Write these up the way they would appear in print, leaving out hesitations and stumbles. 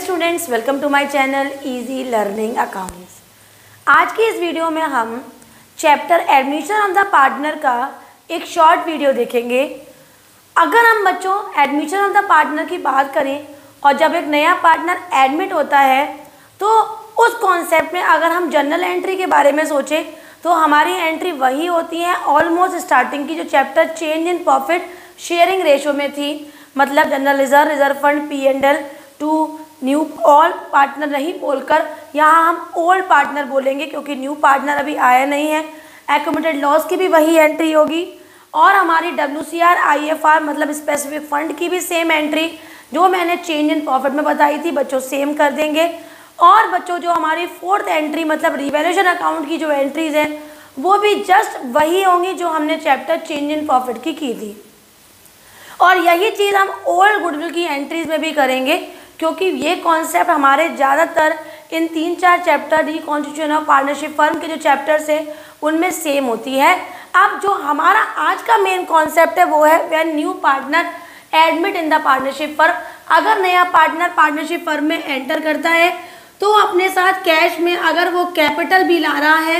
Students, welcome to my channel easy learning accounts. आज की इस वीडियो में हम chapter admission of the partner का एक शॉर्ट वीडियो देखेंगे। अगर हम बच्चों एडमिशन ऑफ द पार्टनर की बात करें और जब एक नया पार्टनर एडमिट होता है तो उस कॉन्सेप्ट में अगर हम जनरल एंट्री के बारे में सोचें तो हमारी एंट्री वही होती है ऑलमोस्ट स्टार्टिंग की जो chapter change in profit sharing ratio में थी। मतलब general reserve, reserve fund, P&L to new all partner नहीं बोलकर यहाँ हम ओल्ड पार्टनर बोलेंगे क्योंकि न्यू पार्टनर अभी आया नहीं है। एक्यूमुलेटेड लॉस की भी वही एंट्री होगी और हमारी WCR IFR मतलब स्पेसिफिक फंड की भी सेम एंट्री जो मैंने चेंज इन प्रॉफिट में बताई थी बच्चों सेम कर देंगे। और बच्चों जो हमारी फोर्थ एंट्री मतलब रिवैल्यूएशन अकाउंट की जो एंट्रीज हैं वो भी जस्ट वही होंगी जो हमने चैप्टर चेंज इन प्रॉफिट की थी। और यही चीज़ हम ओल्ड गुडविल की एंट्रीज में भी करेंगे क्योंकि ये कॉन्सेप्ट हमारे ज़्यादातर इन 3-4 chapter reconstitution of partnership firm के जो चैप्टर्स हैं उनमें सेम होती है। अब जो हमारा आज का मेन कॉन्सेप्ट है वो है when new partner admit in the partnership firm. अगर नया पार्टनर पार्टनरशिप फर्म में एंटर करता है तो अपने साथ कैश में अगर वो कैपिटल भी ला रहा है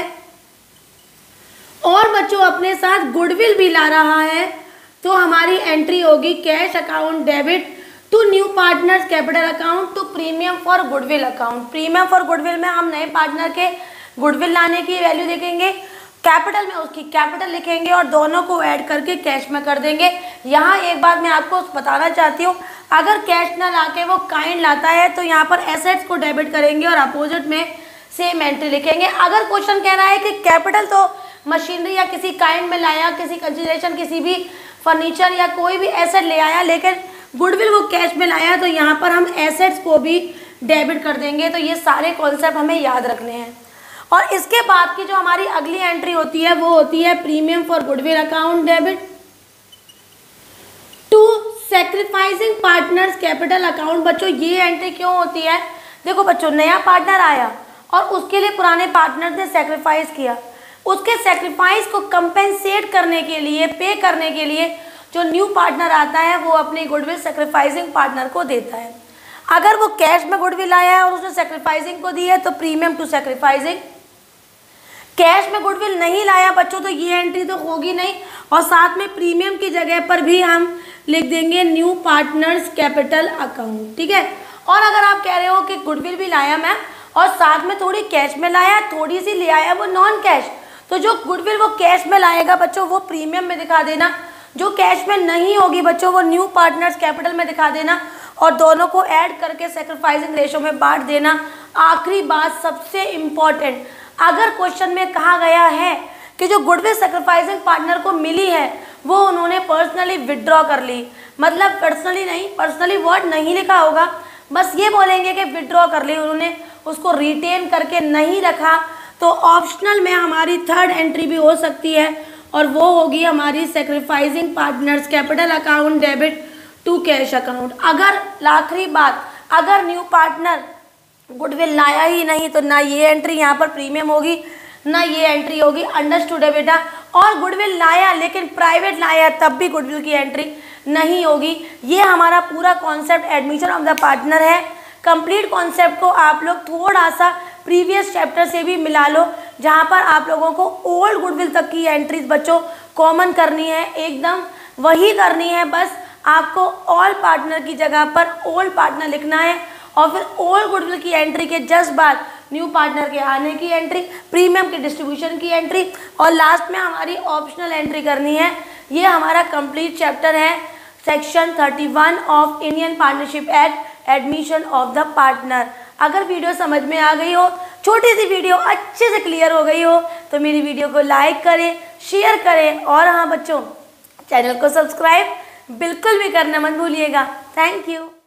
और बच्चों अपने साथ गुडविल भी ला रहा है तो हमारी एंट्री होगी cash account debit to new partners capital account to premium for goodwill account. Premium for goodwill में हम नए पार्टनर के गुडविल लाने की वैल्यू देखेंगे, कैपिटल में उसकी कैपिटल लिखेंगे और दोनों को ऐड करके कैश में कर देंगे। यहाँ एक बात मैं आपको बताना चाहती हूँ, अगर कैश ना लाके वो काइंड लाता है तो यहाँ पर एसेट्स को डेबिट करेंगे और अपोजिट में सेम एंट्री लिखेंगे। अगर क्वेश्चन कह रहा है कि कैपिटल तो मशीनरी या किसी काइंड में लाया, किसी कंसिडरेशन, किसी भी फर्नीचर या कोई भी एसेट ले आया लेकिन गुडविल वो कैश में लाया तो यहाँ पर हम एसेट्स को भी डेबिट कर देंगे। तो ये सारे कॉन्सेप्ट हमें याद रखने हैं। और इसके बाद की जो हमारी अगली एंट्री होती है वो होती है premium for goodwill account debit to sacrificing partners capital account. बच्चों ये एंट्री क्यों होती है? देखो बच्चों, नया पार्टनर आया और उसके लिए पुराने पार्टनर ने सैक्रिफाइस किया, उसके सैक्रिफाइस को कंपेंसेट करने के लिए, पे करने के लिए जो न्यू पार्टनर आता है वो अपनी गुडविल सैक्रिफाइसिंग पार्टनर को देता है। अगर वो कैश में गुडविल आया है और उसने सैक्रिफाइसिंग को दी है तो प्रीमियम टू सैक्रिफाइसिंग। कैश में गुडविल नहीं लाया बच्चों तो ये एंट्री तो होगी नहीं और साथ में प्रीमियम की जगह पर भी हम लिख देंगे न्यू पार्टनर्स कैपिटल अकाउंट। ठीक है। और अगर आप कह रहे हो कि गुडविल भी लाया मैम और साथ में थोड़ी कैश में लाया, थोड़ी सी ले आया वो नॉन कैश, तो जो गुडविल वो कैश में लाएगा बच्चों वो प्रीमियम में दिखा देना, जो कैश में नहीं होगी बच्चों वो न्यू पार्टनर्स कैपिटल में दिखा देना और दोनों को ऐड करके सैक्रिफाइसिंग रेशो में बांट देना। आखिरी बात सबसे इम्पॉर्टेंट, अगर क्वेश्चन में कहा गया है कि जो गुडविल सैक्रिफाइसिंग पार्टनर को मिली है वो उन्होंने पर्सनली विड्रॉ कर ली, मतलब पर्सनली नहीं, पर्सनली वर्ड नहीं लिखा होगा, बस ये बोलेंगे कि विड्रॉ कर ली उन्होंने, उसको रिटेन करके नहीं रखा, तो ऑप्शनल में हमारी थर्ड एंट्री भी हो सकती है और वो होगी हमारी sacrificing partners capital account debit to cash account. अगर आखिरी बात, अगर न्यू पार्टनर गुडविल लाया ही नहीं तो ना ये एंट्री यहाँ पर प्रीमियम होगी ना ये एंट्री होगी। अंडरस्टूड है बेटा। और गुडविल लाया लेकिन प्राइवेट लाया तब भी गुडविल की एंट्री नहीं होगी। ये हमारा पूरा concept admission of the partner है। कंप्लीट कॉन्सेप्ट को आप लोग थोड़ा सा प्रीवियस चैप्टर से भी मिला लो जहाँ पर आप लोगों को ओल्ड गुडविल तक की एंट्रीज बच्चों कॉमन करनी है, एकदम वही करनी है, बस आपको ऑल पार्टनर की जगह पर ओल्ड पार्टनर लिखना है और फिर ओल्ड गुडविल की एंट्री के जस्ट बाद न्यू पार्टनर के आने की एंट्री, प्रीमियम के डिस्ट्रीब्यूशन की एंट्री और लास्ट में हमारी ऑप्शनल एंट्री करनी है। ये हमारा कंप्लीट चैप्टर है section 31 of Indian partnership act admission of the partner. अगर वीडियो समझ में आ गई हो, छोटी सी वीडियो अच्छे से क्लियर हो गई हो तो मेरी वीडियो को लाइक करें, शेयर करें और हाँ बच्चों चैनल को सब्सक्राइब बिल्कुल भी करना मत भूलिएगा। Thank you.